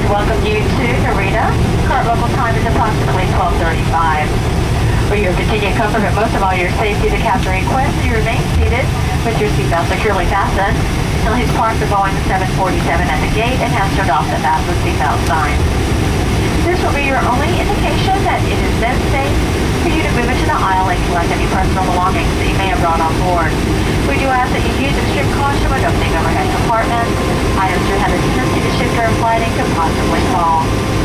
to welcome you to Narita. Current local time is approximately 12:35. For your continued comfort, but most of all your safety, the captain requests that you remain seated with your seatbelt securely fastened until he's parked the Boeing 747 at the gate and has turned off the fasten seatbelt sign. This will be your only indication that it is then safe for you to move into the aisle and collect any personal belongings that you may have brought on board. We do ask that you use extreme caution when opening overhead compartments. Items do have a tendency to shift during flighting could possibly fall.